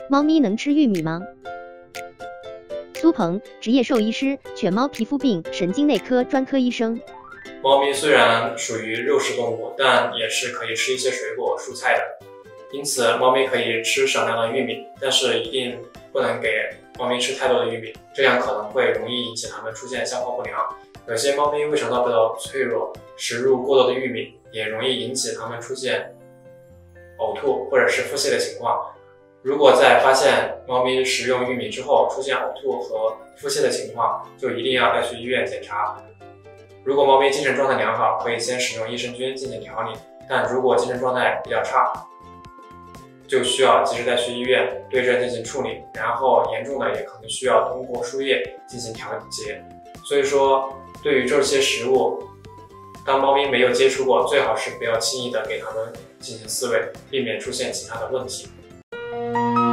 猫咪能吃玉米吗？苏鹏，职业兽医师，犬猫皮肤病神经内科专科医生。 猫咪虽然属于肉食动物，但也是可以吃一些水果、蔬菜的。因此，猫咪可以吃少量的玉米，但是一定不能给猫咪吃太多的玉米，这样可能会容易引起它们出现消化不良。有些猫咪胃肠道比较脆弱，食入过多的玉米也容易引起它们出现呕吐或者是腹泻的情况。如果在发现猫咪食用玉米之后出现呕吐和腹泻的情况，就一定要带去医院检查。如果猫咪精神状态良好，可以先使用益生菌进行调理，但如果精神状态比较差，就需要及时带去医院对症进行处理，然后严重的也可能需要通过输液进行调节。所以说，对于这些食物，当猫咪没有接触过，最好是不要轻易的给它们进行饲喂，避免出现其他的问题。